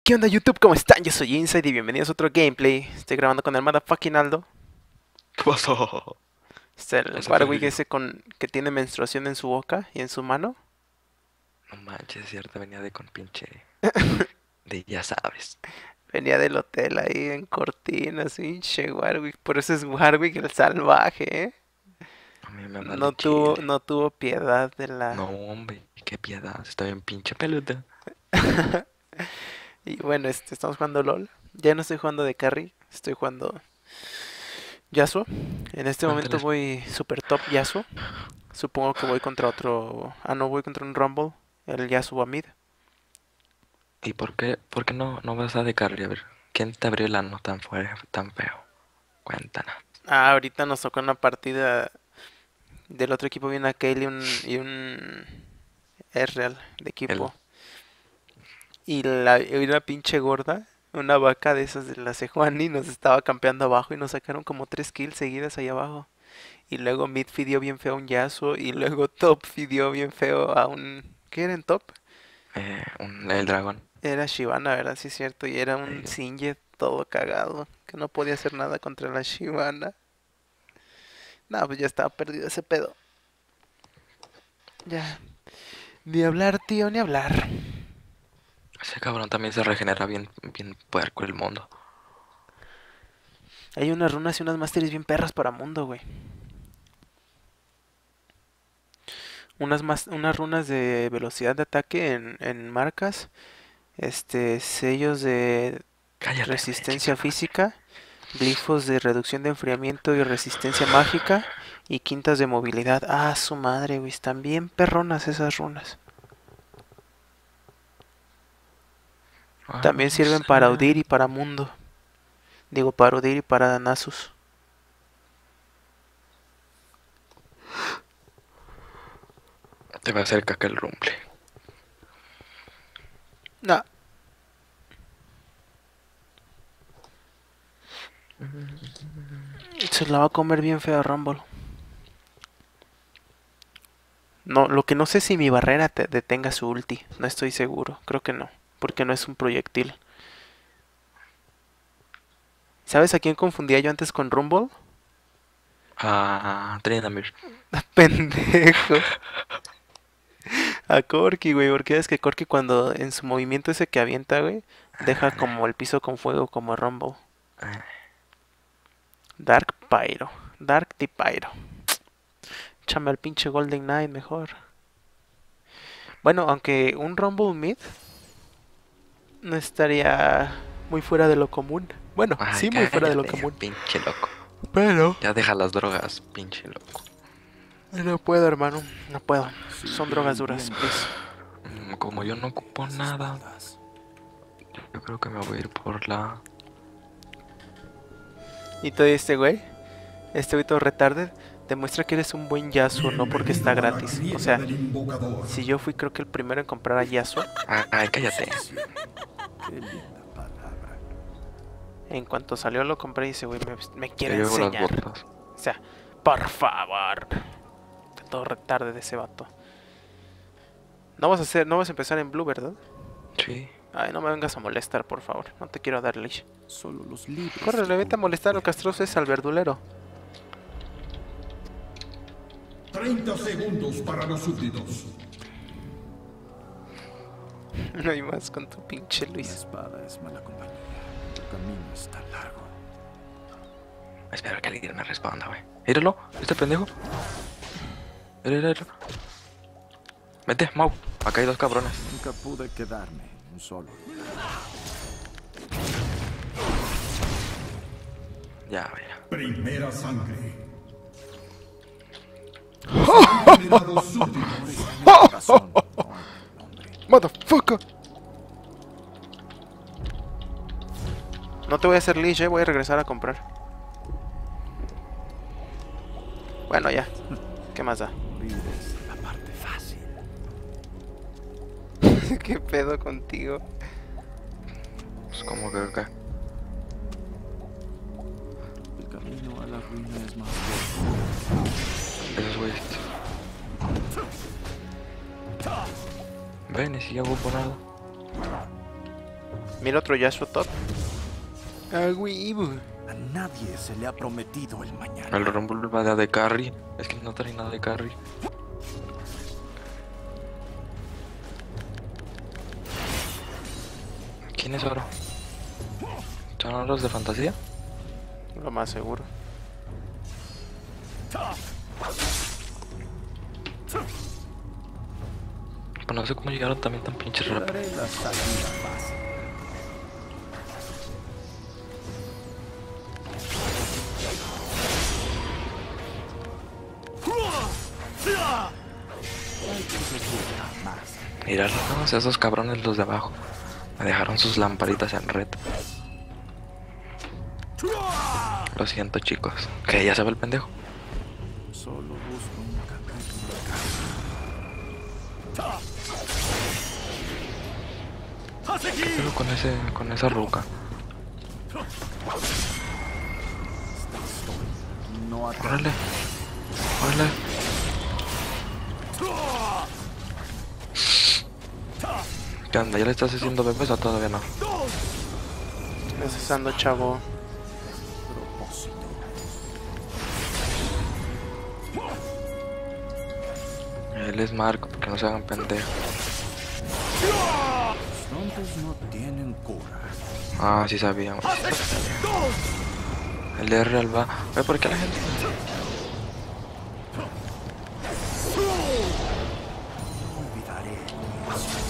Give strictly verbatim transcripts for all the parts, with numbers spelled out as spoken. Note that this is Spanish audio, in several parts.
¿Qué onda YouTube? ¿Cómo están? Yo soy Inside y bienvenidos a otro gameplay. Estoy grabando con el motherfucking Aldo. ¿Qué pasó? Está el No sé qué Warwick soy yo. ese con que tiene menstruación en su boca y en su mano. No manches, es cierto, venía de con pinche. De ya sabes. Venía del hotel ahí en cortinas, pinche Warwick. Por eso es Warwick el salvaje, ¿eh? A mí me vale No tuvo, chile. no tuvo piedad de la... No, hombre, qué piedad. Está bien pinche peluda. Y bueno, este, estamos jugando LOL. Ya no estoy jugando de carry, estoy jugando Yasuo. En este momento Cuéntales. voy super top Yasuo. Supongo que voy contra otro... Ah, no, voy contra un Rumble. El Yasuo a mid. ¿Y por qué, por qué no, no vas a de carry? A ver, ¿quién te abrió el ano tan fuerte, tan feo? Cuéntanos. Ah, ahorita nos tocó una partida del otro equipo. Viene a Kaylee y un, y un Ezreal de El. equipo. Y la, y una pinche gorda, una vaca de esas de la Sejuani, nos estaba campeando abajo y nos sacaron como tres kills seguidas ahí abajo. Y luego mid fidió bien feo a un Yasuo y luego top fidió bien feo a un... ¿Qué era en top? Eh, un, el dragón. Era Shyvana, ¿verdad? Sí es cierto. Y era un Eh, Singed todo cagado, que no podía hacer nada contra la Shyvana. No, pues ya estaba perdido ese pedo. Ya. Ni hablar, tío, ni hablar. ese cabrón también se regenera bien, bien puerco el mundo. Hay unas runas y unas masteries bien perras para mundo, güey. Unas, mas- unas runas de velocidad de ataque en, en marcas. Este, sellos de Cállate, güey, resistencia chingada madre. física. Glifos de reducción de enfriamiento y resistencia mágica. Y quintas de movilidad. Ah, su madre, güey. Están bien perronas esas runas. También Vamos sirven para a... Udyr y para Mundo. Digo, para Udyr y para Nasus. Te va a hacer caca el rumble. No. Se la va a comer bien fea Rumble. No, lo que no sé si mi barrera te detenga su ulti. No estoy seguro. Creo que no. Porque no es un proyectil. ¿Sabes a quién confundía yo antes con Rumble? Ah, Trinamir. Pendejo. A Corki, güey. Porque es que Corki cuando en su movimiento ese que avienta, güey, deja como el piso con fuego como Rumble. Eh, Dark Pyro. Dark de Pyro. Échame al pinche Golden Knight mejor. Bueno, aunque un Rumble mid no estaría muy fuera de lo común. Bueno, Ay, sí muy fuera de lo cállate, común. pinche loco. Pero Ya deja las drogas, pinche loco. no puedo, hermano. No puedo. Son drogas duras, please. Mm, Como yo no ocupo nada, yo creo que me voy a ir por la... Y todo este güey, este güey todo retarded, demuestra que eres un buen Yasuo, no porque está Bienvenido a la gratis. O grieta sea, del invocador. si yo fui creo que el primero en comprar a Yasuo, Ah, Ay, cállate. Qué linda palabra. en cuanto salió lo compré y ese güey me, me Te quiere llevo las enseñar. botas. O sea, por favor. Está todo retarded ese vato. No vas a hacer, no vas a empezar en blue, ¿verdad? Sí. Ay, no me vengas a molestar, por favor. No te quiero dar leash. Solo los libres. Córrele, vete a molestar lo castroso es al verdulero. treinta segundos para los súbditos. No hay más con tu pinche La Luis. espada es mala compañía. El camino está largo. Espero que alguien me responda, güey. Míralo, este pendejo. Mira, mira, mira. Vete, Mau. Acá hay dos cabrones. Nunca pude quedarme en un solo. Ya, mira. Primera sangre. Los eliminados súbditos. Razón. Hombre. Motherfucker. No te voy a hacer leash, eh. Voy a regresar a comprar. Bueno, ya. ¿Qué más da? Olvides la parte fácil. ¿Qué pedo contigo? Pues como que acá. El camino a la ruina es más corto. Esos güeyes. Ven, y si ya hubo nada. Mira otro Yasuo top. Ah, huevo. A nadie se le ha prometido el mañana. El Rumble va de, de carry. Es que no trae nada de carry. ¿Quién es Oro? ¿Son los de fantasía? Lo más seguro. Pues no sé cómo llegaron también tan pinches Te rápido. daré la salida fácil. Hay que ejecutar más. Mirarlos, esos cabrones los de abajo. Me dejaron sus lamparitas en red. Lo siento, chicos. ¿Que ya se va el pendejo? Solo busco un capítulo acá. ¿Qué pedo con ese, con esa ruca? No ataques. Órale. Órale. ¿Qué onda? ¿Ya le estás haciendo bebés o todavía no? Necesitando chavo. Propósito. Él es Marco, porque no se hagan pendejos. Los tontos no tienen cura. Ah, sí sabíamos. El R al va. Ve, ¿por qué la gente? No olvidaré eso.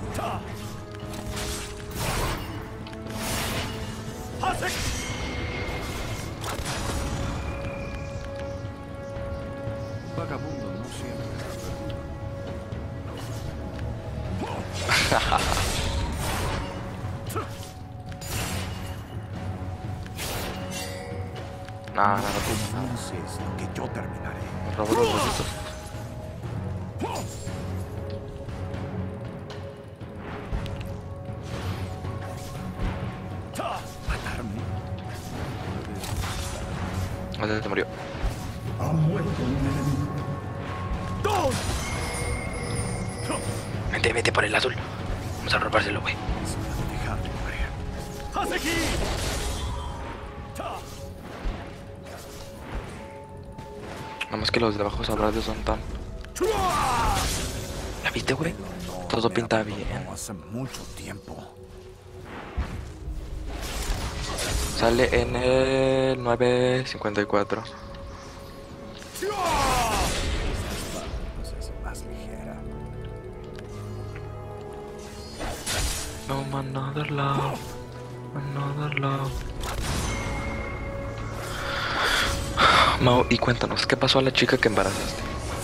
Vagabundo no siempre está perdido. Nah, No no, no. comiences lo que yo terminaré. Me robó los huesitos. Matarme. Ese se murió. Vete, vete por el azul. Vamos a robárselo, güey. Es hora de dejar de correr. Nada más que los de abajo sabrás son tan. ¿La viste, güey? No Todo me pinta abandonó bien. Hace mucho tiempo. Sale en el nueve cincuenta y cuatro. Esta espada nos hace más ligera. No, another love. Another love. Mau, y cuéntanos, ¿qué pasó a la chica que embarazaste?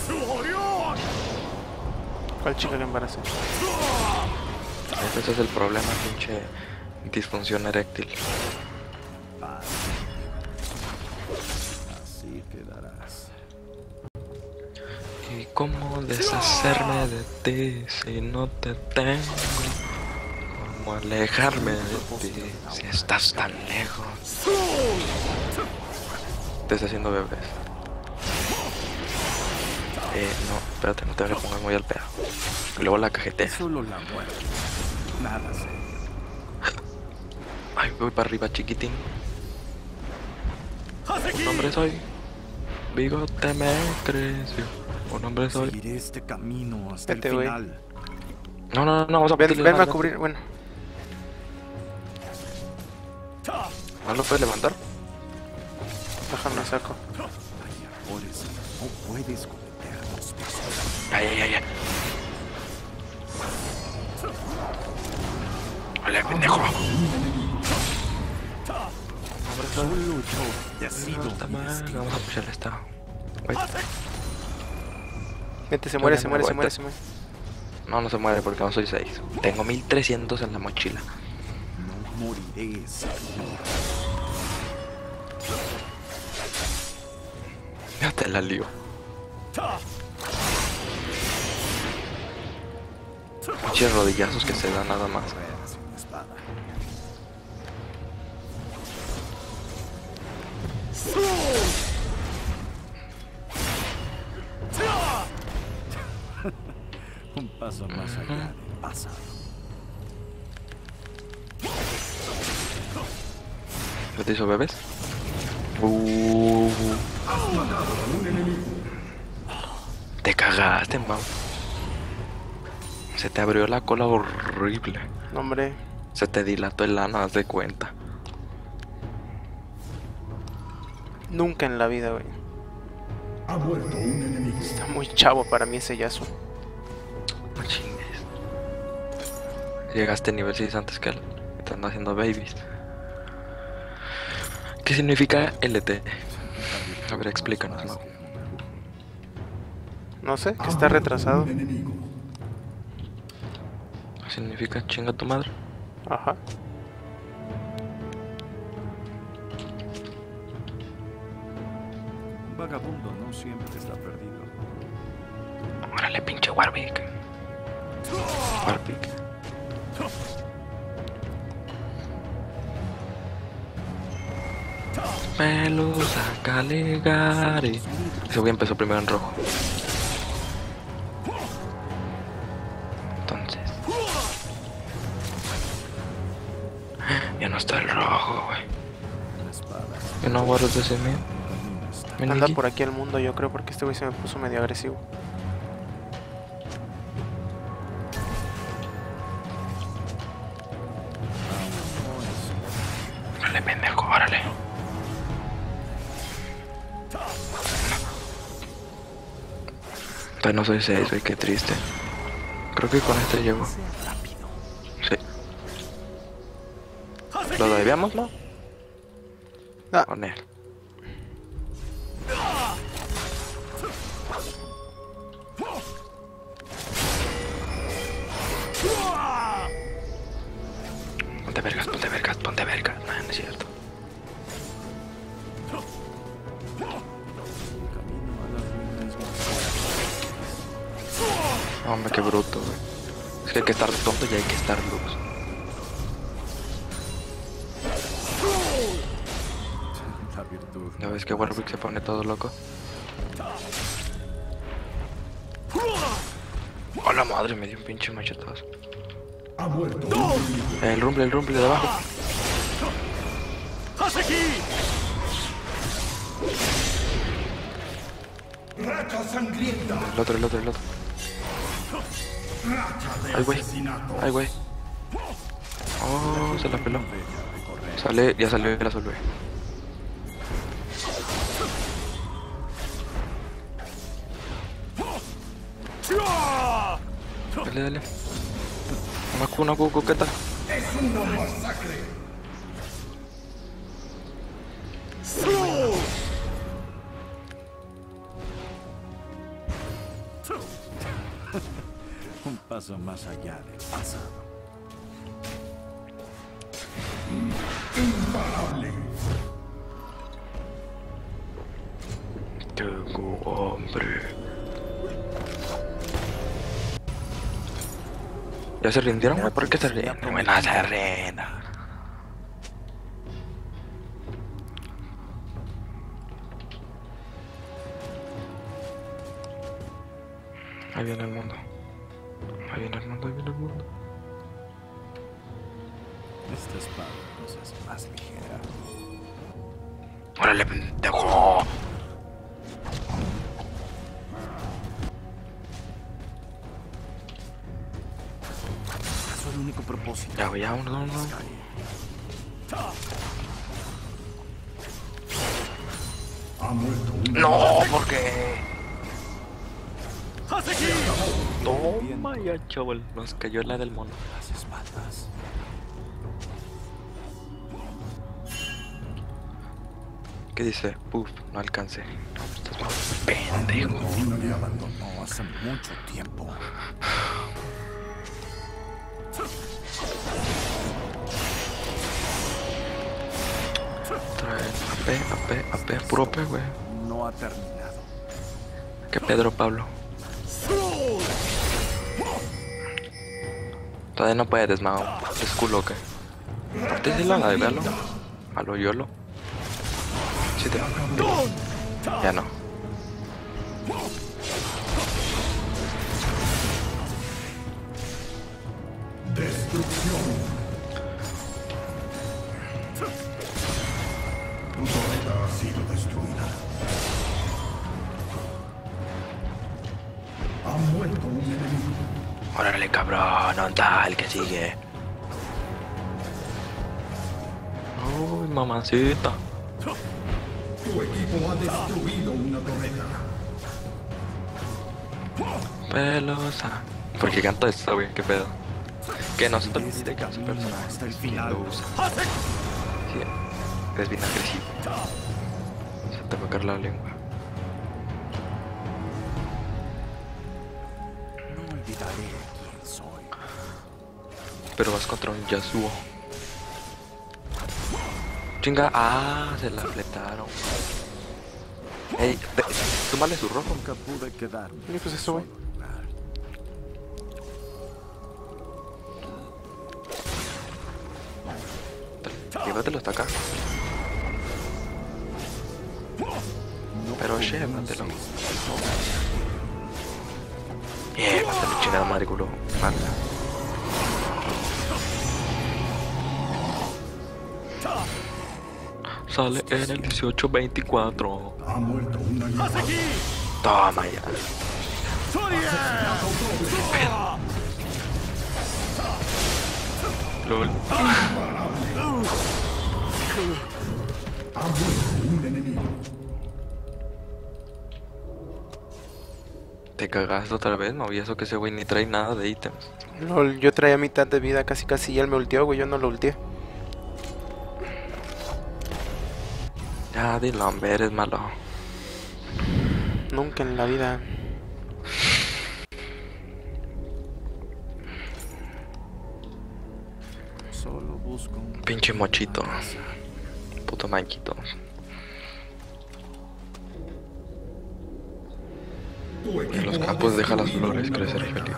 ¿Cuál chica que embarazó? Ese es el problema, pinche disfunción eréctil. Paz. Así quedarás. ¿Y cómo deshacerme de ti si no te tengo? ¿Cómo alejarme de ti si estás tan lejos? Te está haciendo bebés. Eh, no, espérate, no te voy a poner muy al pedo. Y luego la cajetea. Solo la muerte. Nada serio. Ay, voy para arriba, chiquitín. Un hombre soy. Bigote me creció. Un hombre soy. Seguiré este camino hasta Vete, el güey. final. No, no, no, vamos a Ven, utilizar venme a más cubrir. Bueno, lento. ¿No lo puedes levantar? déjame saco. Hay errores que no puedes cometer dos veces. Ay, ay, ay, ay. Hola, pendejo. Hombre soy. Solo yo decido Está mi mal, destino. vamos a pusharle esta. Güey. Vente, se muere, ya se me muere, se aguanta. muere, se muere. No, no se muere porque no soy seis. Tengo mil trescientos en la mochila. No moriré, Señor. Ya te la lío. Muchos rodillazos que se dan nada más. Ruedas en la espada. Un paso más allá del pasado. ¿Qué te hizo, bebés? Uh, te cagaste, Mau. Se te abrió la cola horrible. No, hombre. Se te dilató el ano, haz de cuenta. Nunca en la vida, güey. Ha muerto un enemigo. Está muy chavo para mí ese Yasuo. No chingues. Llegaste a nivel seis antes que él. Te ando haciendo babies. ¿Qué significa L T? A ver, explícanos, Mau. No sé, que está retrasado. Un enemigo. ¿Significa chinga tu madre? Ajá. Un vagabundo no siempre está perdido. Órale, pinche Warwick. Warwick. Pelusa Caligari. Ese güey empezó primero en rojo. Entonces. Ya no está el rojo, güey. La espada. You know what does it mean? Camino está. Anda por aquí el mundo, yo creo, porque este güey se me puso medio agresivo. Órale, pendejo, órale. Todavía no soy seis, güey, qué triste. Creo que con este llego. Sí. ¿Lo debíamos, no? Ah. Con él. Ponte vergas, ponte vergas, ponte vergas. No, no es cierto. Camino a las ruinas más. Hombre, qué bruto, güey. Es que hay que estar tonto y hay que estar luz. La virtud. ¿Ya ves que Warwick se pone todo loco? ¡Hola madre! Me dio un pinche machetazo. Ha muerto. El rumble, el rumble de abajo. Racha sangrienta. El otro, el otro, el otro. Ay, güey. Ay, güey. Oh, se la peló. Sale, ya salió el azul, güey. Dale, dale. Una cu, una cu, coqueta. Es una masacre. Un paso más allá del pasado. Imparable. Tengo hombre. ¿Ya se rindieron, güey? ¿Por qué se rindieron? Güey, no se rindan. Ahí viene el mundo. Ahí viene el mundo, ahí viene el mundo. Esta espada nos hace más ligera. ¡Órale, pendejo! Es el único propósito. Ya, ya, uno, uno. Ha muerto un No, porque. Toma ya, chaval. Nos cayó la del mono. las espaldas. ¿Qué dice? Puf, no alcancé. Estás mal pendejo. Uno le abandonó hace mucho tiempo. Trae A P, A P, A P, puro A P, güey. No ha terminado. Que Pedro Pablo. Todavía no puedes, Mao. Es culo, ¿o qué? Partíselo, la de verlo. A lo yolo. Sí te... Ya no. Destrucción. destruida. Ha muerto un enemigo. Órale, cabrón, onda, el que sigue. Uy, mamacita. Tu equipo ha destruido una torreta. Pelosa. ¿Por qué canta esto, güey? ¿Qué pedo? Que no se te olvide que su Camina personaje hasta el lo final. usa. Sí, es bien agresivo. Se te va a caer la lengua. No olvidaré quién soy. Pero vas contra un Yasuo. Chinga, ah, se la fletaron. Ey, de- súmale su rojo. Nunca pude quedarme. Y pues eso, güey. en un solo lugar. Llévatelo hasta acá. No Pero conoces llévatelo. mi Llévatelo, chingada madre culo. Mata. Sale en el dieciocho veinticuatro. Ha muerto un animal. Toma ya. LOL. Ha muerto un enemigo. Te cagaste otra vez, no, y eso que ese güey ni trae nada de ítems. Lol, yo traía mitad de vida, casi casi, y él me ultió, güey, yo no lo ultié. Ya, dilo, hombre, eres malo. Nunca en la vida. Solo busco un Pinche mochito. Puto manquito. Tu En equipo los ha campos deja las destruido flores una crecer torreta. feliz.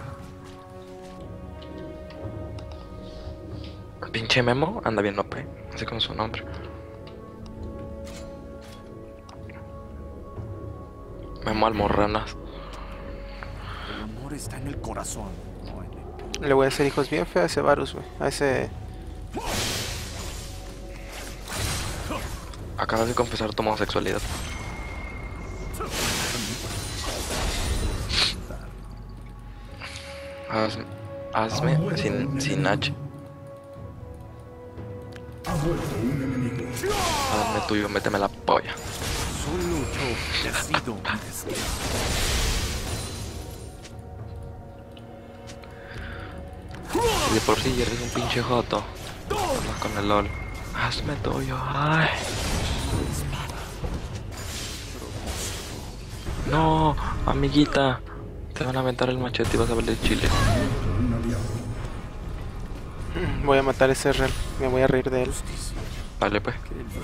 Pinche Memo anda bien O P, así como su nombre. Memo Almorranas. El amor está en el corazón, no en el... Le voy a hacer hijos bien feos a ese Varus, güey. A ese... Acabas de confesar tu homosexualidad. Haz, hazme sin, sin H. Ha muerto un enemigo. Hazme tuyo, méteme la polla. Solo yo decido mi destino. Y de por sí eres un pinche joto. Andas con el LOL. Hazme tuyo, ay. No, amiguita. Te van a aventar el machete y vas a valer chile. Un aliado. Voy a matar a ese rel. Me voy a reír de él. Justicia. Vale, pues. Que el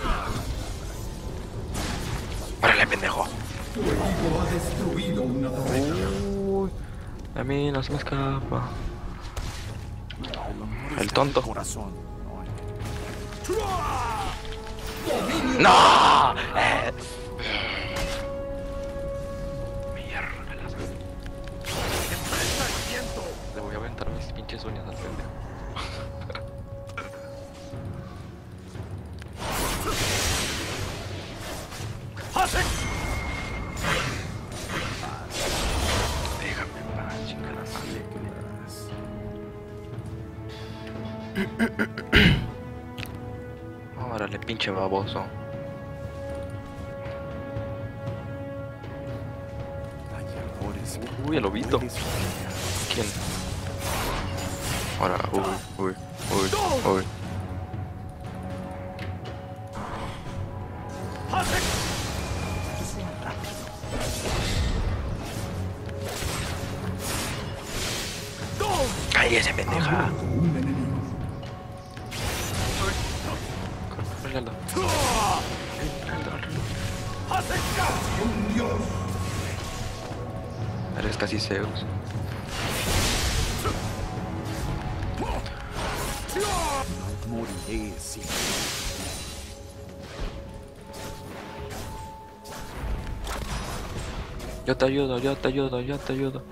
Órale, pendejo. Tu equipo ha destruido una torreta. Uy, a mí no se me escapa. El amor El está tonto. en el corazón, no en el... ¡No! Eh. Mierda, las... Le voy a aventar mis pinches uñas al pendejo. Déjame en paz, chingada madre. Órale, pinche baboso. Hay errores que Uy, el lobito. puedes cambiar. ¿Quién? Ahora, uy, uy, uy, uy. Cállese, pendeja. Un enemigo. Córrelo. Un dios. Eres casi Zeus. No moriré sin Yo te ayudo, yo te ayudo, yo te ayudo.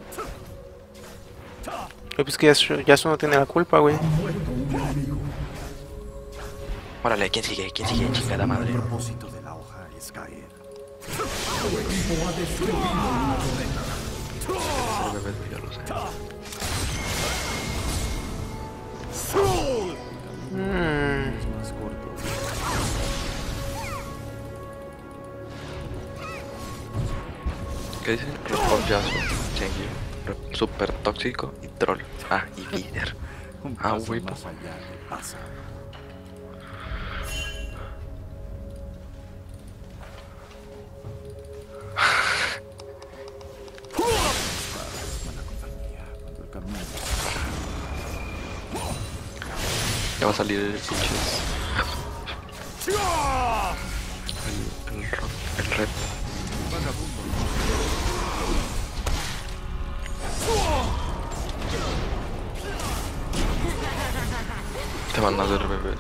Güey, pues que Yasuo, Yasuo no tiene la culpa, güey. muerto un enemigo. Órale, ¿quién sigue? ¿Quién sigue? Chingada madre. El propósito de la hoja es caer. Ese bebé ya lo sé. Mm. Es más corto. ¿Qué dicen? Repollazo, Chengi, re- super tóxico y troll. Ah, y líder. Un Ah, paso güey, más allá de pasa. Buena compañía cuando el camino. Ya va a salir el pinches. El, el, ro- el red. Te van a hacer bebé.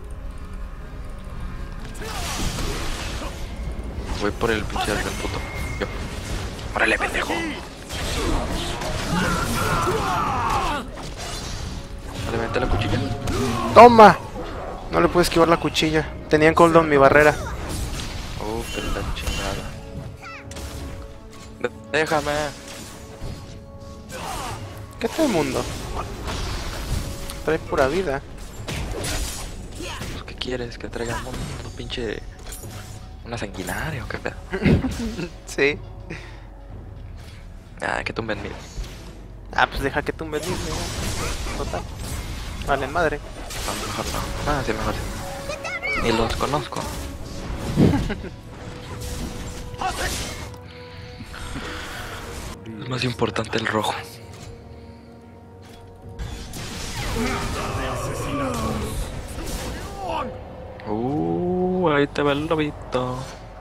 Voy por el pinche del puto. Yo. Órale, pendejo. Vale, vente la cuchilla. ¡Toma! No le puedo esquivar la cuchilla. Tenían cooldown mi barrera. Uh, pero la chingada. De- Déjame. ¿Qué tal el mundo? Trae pura vida. Pues, ¿qué quieres? ¿Que traigamos un pinche... una sanguinaria o qué pedo? Sí. Ah, que tumben mil. Ah, pues deja que tú me digas. Total. Vale, madre. No, mejor no. Ah, sí, mejor sí. Ni los conozco. Es más importante el rojo. Uh, ahí te va el lobito.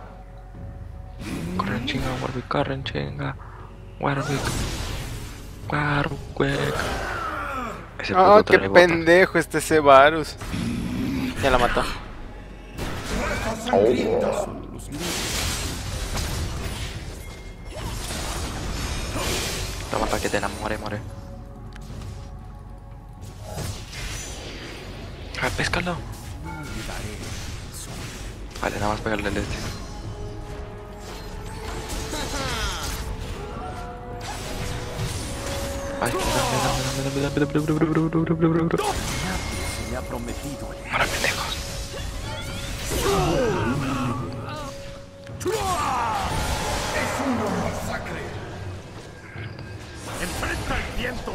Corren chinga, Warwick, corren chinga. Warwick. Warwick. Ese Ah, puto qué trae botas. pendejo este Cebarus. Ya la mató. Son los líderes. Toma para que te enamore, more. Ah, péscalo. No olvidaré eso. Vale, nada más pegarle el este. Ay, dame, dame, dame, dame, dame, dame, dame, dame, dame, dame, dame, dame. Nadie se le ha prometido el Ahora, pendejos. ¡Enfrenta el viento!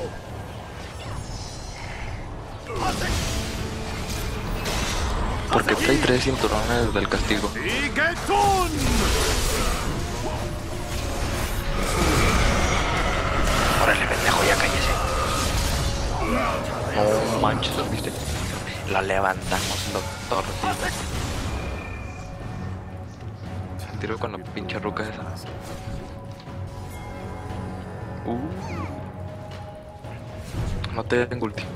Porque trae tres cinturones del castigo. ¡Tigetun! Órale, pendejo, ya cállese. No manches, ¿lo viste? La levantamos, doctor. Se tiró con la pinche ruca esa. Uh. No te tengo ulti.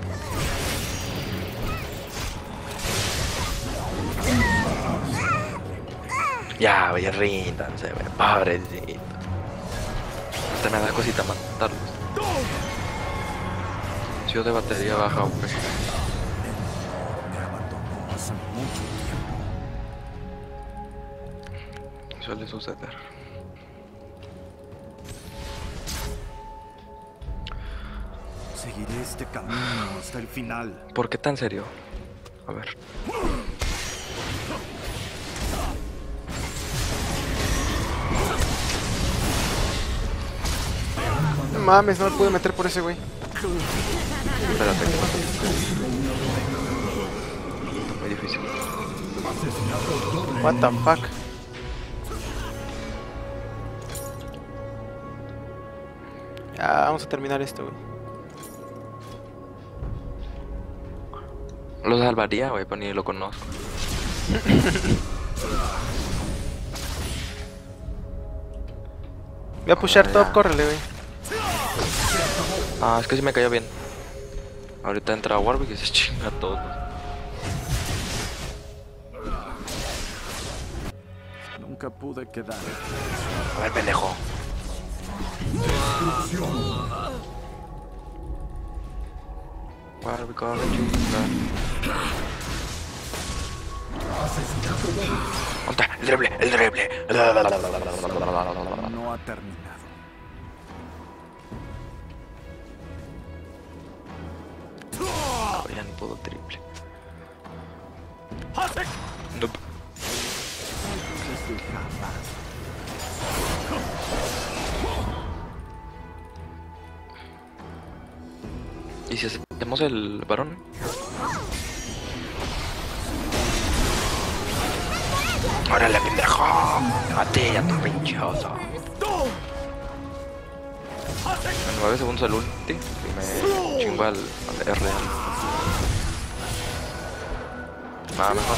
Ya, güey, ríndanse, güey, pobrecito. Hasta me da cosita matarlos. Si yo de batería baja, güey. Me abandonó hace mucho tiempo. Suele suceder. Seguiré este camino hasta el final. ¿Por qué tan serio? A ver. No mames, no me pude meter por ese güey. Espérate, que está muy difícil. What the fuck. Ya, vamos a terminar esto, güey. Lo salvaría, güey, pero ni lo conozco. Voy a pushar Ah, top, ya. córrele, güey. Ah, es que sí me cayó bien. Ahorita entra Warwick y se chinga todo. Nunca pude quedar. A ver, pendejo. Warwick, corre, chinga. ¿Dónde está? El drible, el drible. No ha terminado. No, ya no puedo triple. Nope. ¿Y si hacemos el varón? ¡Órale, pendejo! ¡A ti, a tu pinche oso! En nueve segundos al ulti y me chingo al, al R. Nada, mejor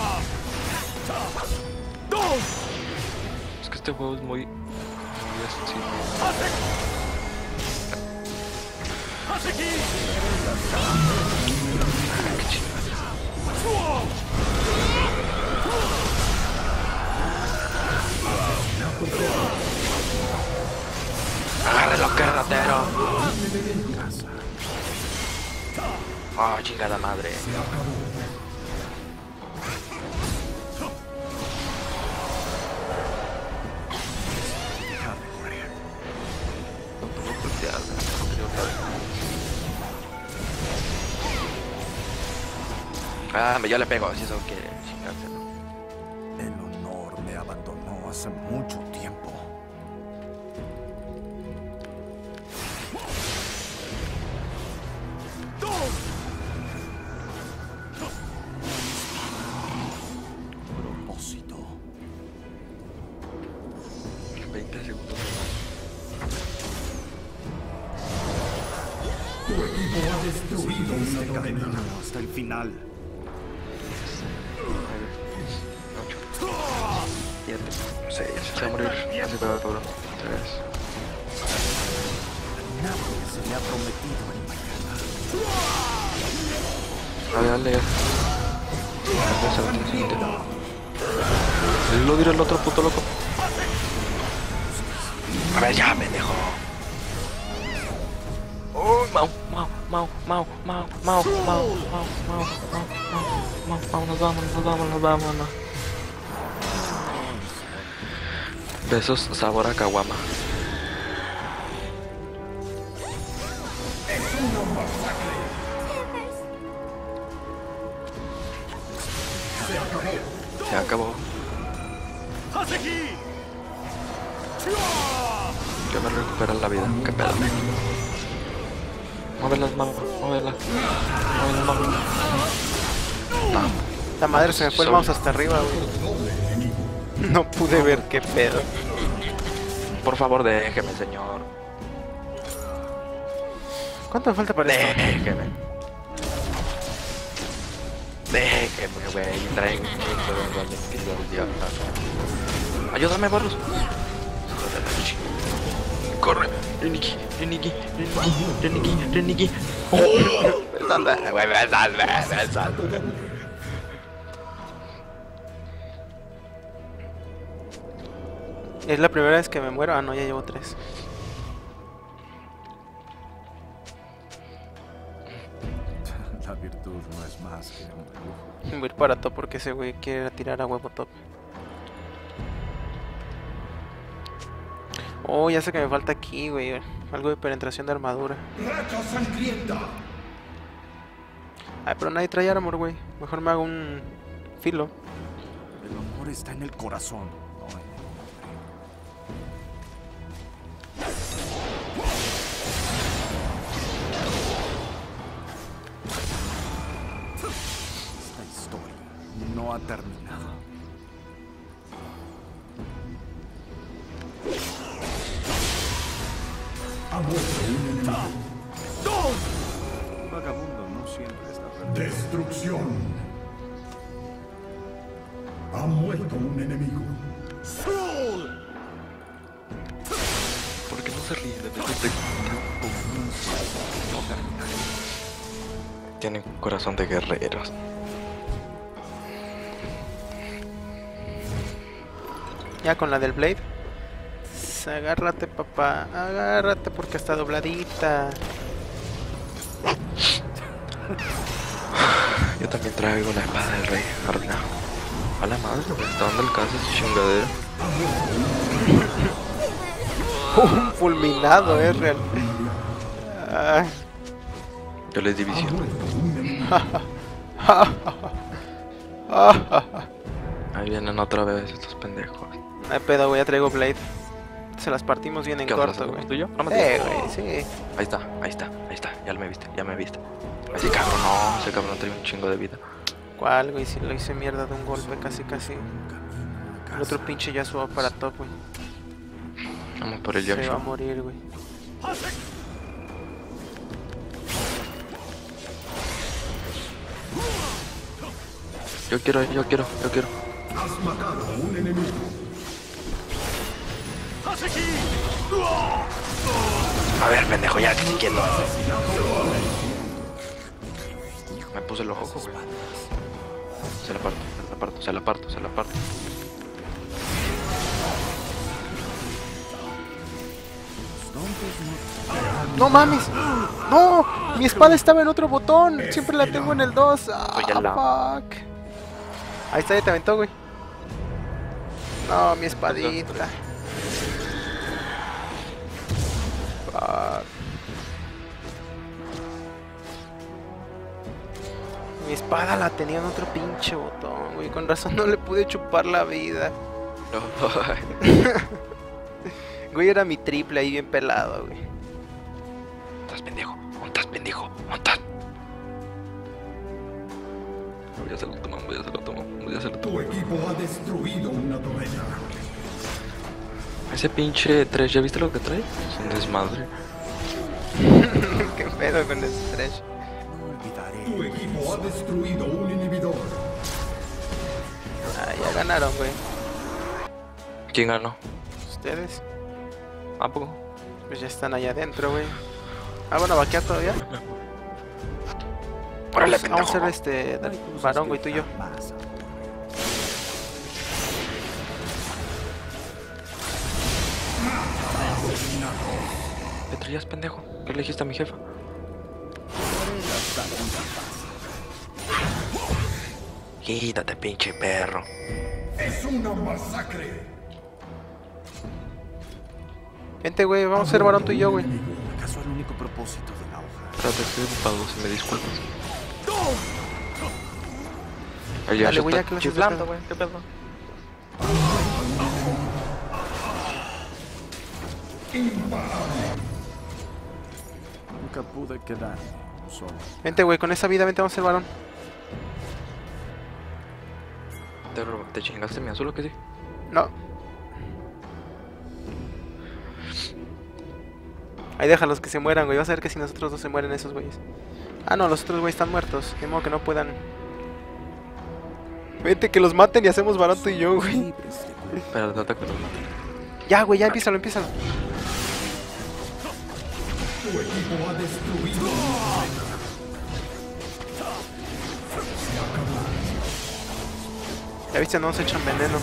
no. Es que este juego es muy... muy así. Ah, qué chingada. ¡Agárralo, carretero! ¡Oh, chingada madre! Ah, yo le pego, si eso quiere chingárselo. El honor me abandonó hace mucho tiempo. Propósito. veinte segundos. Tu equipo ha destruido este camino hasta el final. ocho, siete, seis, se va a morir. Así va, cabrón. tres. Nadie se le ha prometido el mañana. Dale, dale, ya. Dale, se va, siguiente. Lo dirá el otro puto loco. A ver, ya, pendejo. Oh, mau, mau, mau, mau, mau, mau, mau, mau, mau, mau, mau, mau, nos vamos, nos vamos, nos vamos, no. Besos sabor a caguama. Se acabó. Que me recuperan la vida. Qué pedo. Mueve las manos, muévelas. Mueve las manos. No. La madre se me fue el mouse hasta arriba, güey. No pude ver qué pedo. Por favor, déjeme, señor. ¿Cuánto me falta para esto? Déjeme. Déjeme, güey. Traen idiota. Ayúdame, Barros. Corre. Reniki, Reniki, Reniki, Reniki, Reniki. Salve, güey, salve, salve. Es la primera vez que me muero. Ah, no, ya llevo tres. La virtud no es más que un lujo. Voy a ir para top porque ese güey quiere tirar a huevo top. Oh, ya sé que me falta aquí, güey. Algo de penetración de armadura. ¡Racha sangrienta! Ay, pero nadie trae armor, güey. Mejor me hago un filo. El honor está en el corazón, no en el nombre. Esta historia no ha terminado. Ha muerto un enemigo. Un vagabundo no siempre está perdido. Destrucción. Ha muerto un enemigo. ¿Por qué no se ríe de este? Tiene un corazón de guerreros. Ya con la del Blade. Agárrate, papá. Agárrate porque está dobladita. Yo también traigo la espada del rey arruinado. A la madre, güey. Está dando el caso ese chingadero. Un fulminado, es real. Ah. Yo les di visión. Ahí vienen otra vez estos pendejos. No hay pedo, güey, ya traigo Blade. Se las partimos bien en ¿Qué onda? corto, güey. ¿Tú y yo? No me Eh, digas. güey, sí. Ahí está, ahí está, ahí está. Ya me viste, ya me viste. Ese cabrón no, ese cabrón trae un chingo de vida. ¿Cuál, güey? Si lo hice mierda de un golpe, casi, casi. El otro pinche ya subo para top, güey. Vamos por el Se va a Yasuo. morir, güey. Yo quiero, yo quiero, yo quiero. Has matado a un enemigo. A ver, pendejo, ya que si quiero. Me puse los ojos, güey. Se la parto, se la parto, se la parto, se la parto. ¡No mames! ¡No! Mi espada estaba en otro botón. Siempre la tengo en el dos. Pues ya la- ¡Ah, fuck! Ahí está, ya te aventó, güey. No, mi espadita. Fuck. Mi espada la tenía en otro pinche botón, güey. Con razón no le pude chupar la vida. No, Güey, era mi triple ahí bien pelado, güey. estás pendejo, montas pendejo, montas. Voy a hacer lo tomo, voy a hacer lo tomo, voy a hacer lo tomo. Tu equipo ha destruido una torreta. Ese pinche tres, ¿ya viste lo que trae? Es un desmadre. Qué pedo con ese trash. No olvidaré. Tu equipo ha destruido un inhibidor. Ah, ya ganaron, güey. ¿Quién ganó? Ustedes, ¿A poco? pues ya están allá adentro, güey. Ah, bueno, vaquear todavía. Órale, Vamos, vamos a pendejo. hacer este dale, varón, güey, tú y yo. Más aburrido. ¿Qué traías, pendejo? ¿Qué le dijiste a mi jefa? Quítate, pinche perro. Es una masacre. Vente, güey, vamos a ser varón tú y yo, güey. ¿Acaso el único propósito de la hoja? Espérate, estoy ocupado, si me disculpas. El Dale, Yasuo güey, ya está que lo haces de chiflando, pedo. güey. ¿Qué pedo? Nunca pude quedarme solo. Vente, güey, con esa vida, vente, vamos a ser varón. ¿Te, ro- te chingaste mi azul o qué sí? No. Ahí déjalos que se mueran, güey. Vas a ver que si nosotros dos se mueren esos güeyes. Ah, no, los otros güeyes están muertos. De modo que no puedan. Vente, que los maten y hacemos varón tú y yo, güey. Libres de culpa. Espérate, ataca los mato. Ya, güey, ya empiézalo, empiézalo. Tu equipo ha destruido una torreta. Ya viste, no nos echan veneno.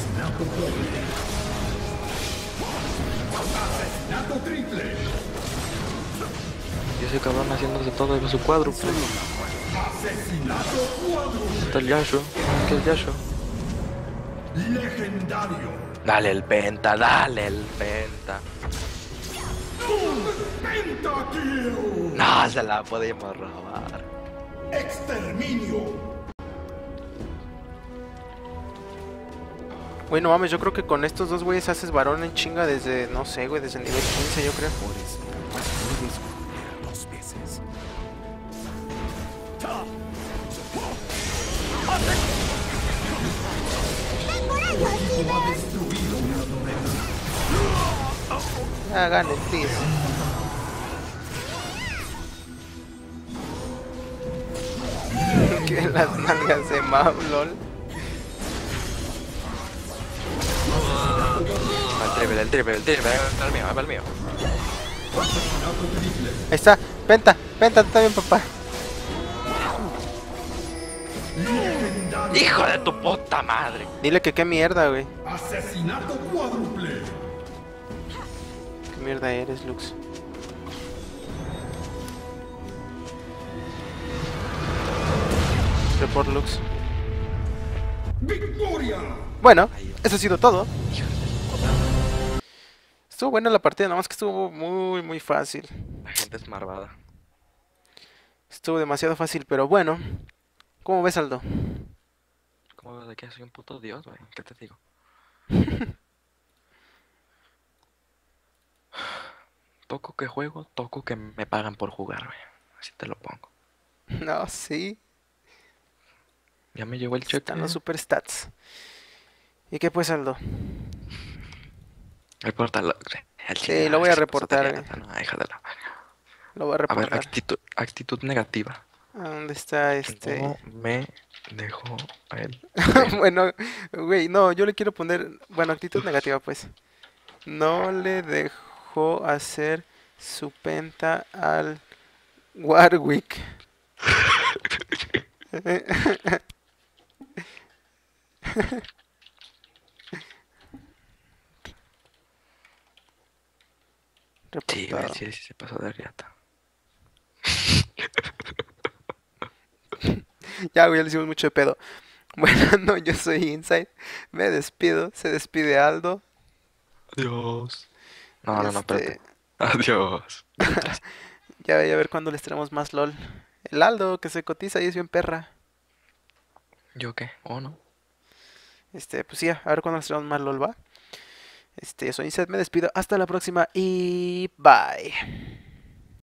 Asesinato triple. Y ese cabrón haciéndose todo de su cuadro. Pues. Asesinato cuádruple. Está el Yasuo. ¿Qué es el Yasuo? Legendario. Dale el penta, dale el penta. Pentakill. No, se la podemos robar. Exterminio. Güey, no mames, yo creo que con estos dos güeyes haces varón en chinga desde, no sé, güey, desde el nivel quince, yo creo. Por eso no puedes volver dos veces. Equipo ha destruido una torreta. Ah, gane, please. Que las nalgas de Mau, lol. El triple, el triple, el triple. Va el mío, va el mío. Ahí está, Penta, Penta, tú también, papá. ¡Hijo de tu puta madre! Dile que qué mierda, güey. Asesinato cuádruple. Qué mierda eres, Lux. Report Lux. ¡Victoria! Bueno, Ahí va. eso ha sido todo. Hijo de puta. Estuvo buena la partida, nada más que estuvo muy, muy fácil. La gente es marvada. Estuvo demasiado fácil, pero bueno. ¿Cómo ves, Aldo? ¿Cómo ves de que soy un puto dios, güey? ¿Qué te digo? Toco que juego, toco que me pagan por jugar, güey. Así te lo pongo. No, sí. Ya me llegó el cheque. Están los super stats. ¿Y qué pues, Aldo? Repórtalo. El Sí, chile, lo ah, voy es a que se pasó de reportar, riata, güey. no, hija de la... Lo voy a A ver, reportar. actitud, actitud negativa. ¿Dónde está este? No me dejó el... Bueno, güey, no, yo le quiero poner, bueno, actitud negativa, pues. No le dejó hacer su penta al Warwick. Sí, güey, Reportado. sí, sí se pasó de riata. Ya, güey, ya le hicimos mucho de pedo. Bueno, no, yo soy Inside. Me despido. Se despide Aldo. Adiós. No, no, no, espérate. Este, Adiós. Mientras. ya voy a ver cuándo les traemos más LOL. El Aldo que se cotiza y es bien perra. ¿Yo qué? ¿O no? Este, pues sí, a ver cuándo les traemos más LOL, va. Este, soy Inside, me despido. Hasta la próxima y bye.